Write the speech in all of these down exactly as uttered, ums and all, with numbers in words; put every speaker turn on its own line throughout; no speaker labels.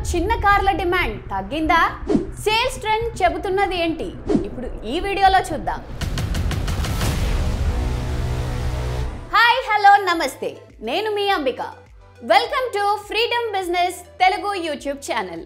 చిన్న కార్ల డిమాండ్ తగ్గిందా? సేల్స్ ట్రెండ్ చెబుతున్నది ఏంటి? ఇప్పుడు ఈ వీడియోలో చూద్దాం. హాయ్ హలో నమస్తే, నేను మీ Ambika. Welcome to freedom business Telugu YouTube channel.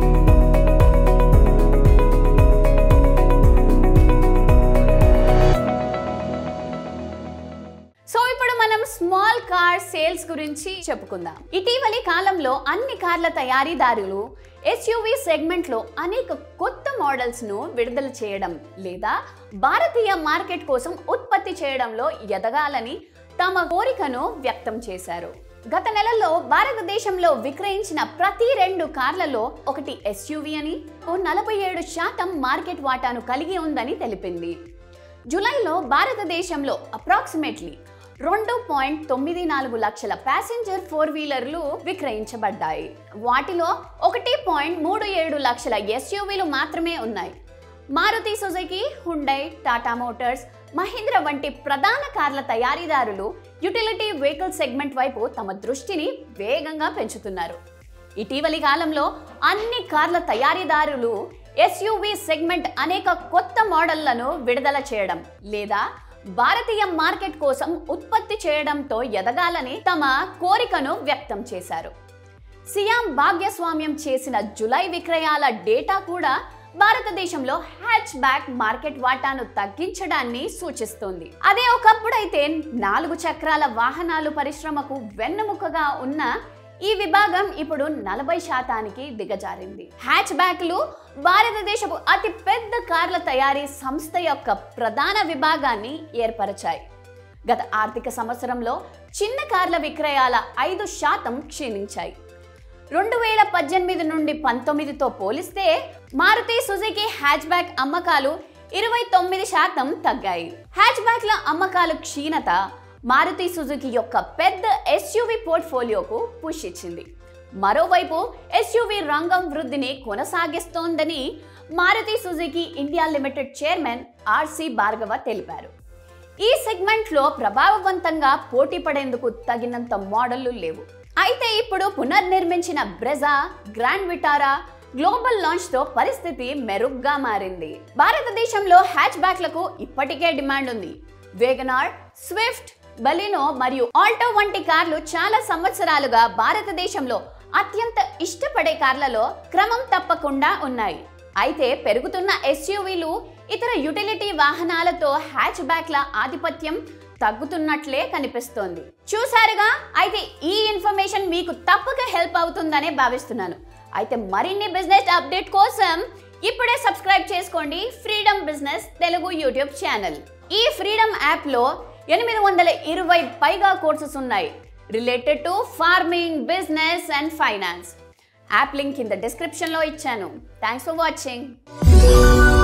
So ఇప్పుడు మనం స్మాల్ కార్ సేల్స్ గురించి చెప్పుకుందాం. ఇటీవలి కాలంలో అన్ని కార్ల తయారీదారులు ఎస్యూవీ సెగ్మెంట్ లో అనేక కొత్త మోడల్స్ ను విడుదల చేయడం లేదా భారతీయ మార్కెట్ కోసం ఉత్పత్తి చేయడంలో ఎదగాలని తమ కోరికను వ్యక్తం చేశారు. గత నెలలో భారతదేశంలో విక్రయించిన ప్రతి రెండు కార్లలో ఒకటి ఎస్యూవీ అని, నలభై ఏడు శాతం మార్కెట్ వాటాను కలిగి ఉందని తెలిపింది. జూలైలో భారతదేశంలో అప్రాక్సిమేట్లీ రెండు పాయింట్ తొమ్మిది నాలుగు లక్షల ప్యాసింజర్ ఫోర్ వీలర్లు విక్రయించబడ్డాయి. వాటిలో ఒకటి పాయింట్ మూడు ఏడు లక్షల ఎస్యూవీలు మాత్రమే ఉన్నాయి. Maruti Suzuki, Hyundai, Tata motors, Mahindra వంటి ప్రధాన కార్ల తయారీదారులు యుటిలిటీ వెహికల్ సెగ్మెంట్ వైపు తమ దృష్టిని వేగంగా పెంచుతున్నారు. ఇటీవలి కాలంలో అన్ని కార్ల తయారీదారులు ఎస్యూవీ సెగ్మెంట్ అనేక కొత్త మోడళ్లను విడుదల చేయడం లేదా భారతీయ మార్కెట్ కోసం ఉత్పత్తి చేయడంతో ఎదగాలని తమ కోరికను వ్యక్తం చేశారు. సియామ్ భాగస్వామ్యం చేసిన జూలై విక్రయాల డేటా కూడా భారతదేశంలో హ్యాచ్ బ్యాక్ మార్కెట్ వాటాను తగ్గించడాన్ని సూచిస్తుంది. అదే ఒకప్పుడైతే నాలుగు చక్రాల వాహనాలు పరిశ్రమకు వెన్నెముకగా ఉన్న ఈ విభాగం ఇప్పుడు నలభై శాతానికి దిగజారింది. హ్యాచ్ బ్యాక్లు భారతదేశపు అతి పెద్ద కార్ల తయారీ సంస్థ యొక్క ప్రధాన విభాగాన్ని ఏర్పరిచాయి. గత ఆర్థిక సంవత్సరంలో చిన్న కార్ల విక్రయాల ఐదు శాతం క్షీణించాయి. రెండు వేల పద్దెనిమిది నుండి పంతొమ్మిదితో పోలిస్తే మారుతి సుజుకి హ్యాచ్ బ్యాక్ అమ్మకాలు ఇరవై తొమ్మిది శాతం తగ్గాయి. హ్యాచ్ బ్యాక్ల అమ్మకాలు క్షీణత మారుతి సుజుకి యొక్క పెద్ద ఎస్యూవీ పోర్ట్ఫోలియోకు పుష్ ఇచ్చింది. మరోవైపు ఎస్యూవీ రంగం వృద్ధిని కొనసాగిస్తోందని Maruti Suzuki India limited chairman RC Bhargava తెలిపారు. ఈ సెగ్మెంట్లో ప్రభావవంతంగా పోటీ పడేందుకు తగినంత మోడళ్లు లేవు. అయితే ఇప్పుడు పునర్నిర్మించిన Brezza, grand Vitara global launch తో పరిస్థితి మెరుగ్గా మారింది. భారతదేశంలో హ్యాచ్ బ్యాక్లకు ఇప్పటికే డిమాండ్ ఉంది. వేగనార్, స్విఫ్ట్, బలినో మరియు ఆల్టో వంటి కార్లు చాలా సంవత్సరాలుగా భారతదేశంలో అత్యంత ఇష్టపడే కార్లలో క్రమం తప్పకుండా ఉన్నాయి. అయితే పెరుగుతున్న ఎస్యూవీలు, ఇతర యుటిలిటీ వాహనాలతో హ్యాచ్ బ్యాక్ల ఆధిపత్యం తగ్గుతున్నట్లే కనిపిస్తోంది. చూసారుగా, అయితే ఈ ఇన్ఫర్మేషన్ మీకు తప్పక హెల్ప్ అవుతుందనే భావిస్తున్నాను. అయితే మరిన్ని బిజినెస్ అప్డేట్ కోసం ఇప్పుడే సబ్స్క్రైబ్ చేసుకోండి freedom business Telugu YouTube channel. ఈ ఫ్రీడమ్ యాప్లో ఎనిమిది వందల ఇరవై పైగా కోర్సెస్ ఉన్నాయి related to farming, business and finance. App link కింద డిస్క్రిప్షన్లో ఇచ్చాను. Thanks for watching.